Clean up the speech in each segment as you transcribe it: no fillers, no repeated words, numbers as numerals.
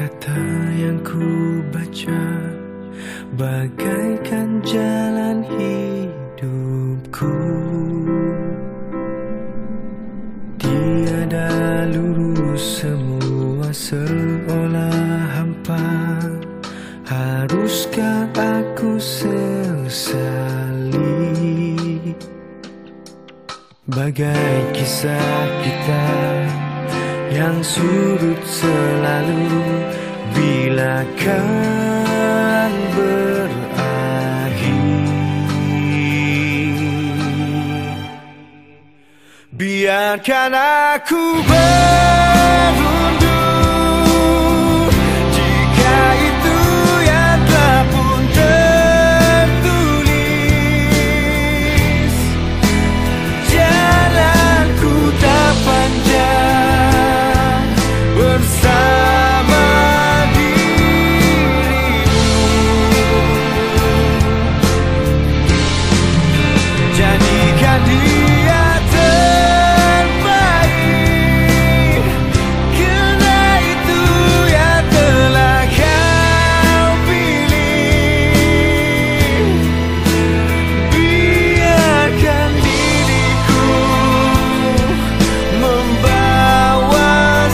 kata yang ku baca bagaikan jalan hidupku. Tiada lurus, semua seolah hampa. Haruskah aku sesali bagai kisah kita yang surut selalu? Bila kan berakhir, biarkan aku berundur jika itu yang telah pun tertulis. Jalanku tak panjang bersama dirimu. Jadikan dia terbaik, karena itu yang telah kau pilih. Biarkan diriku membawa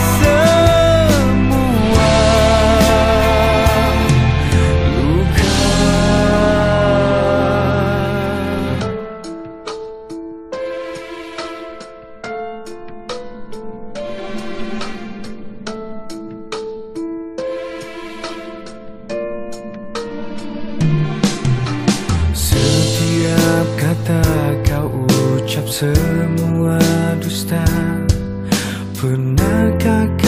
semua luka. Setiap kata kau ucap semua dusta. Pernahkah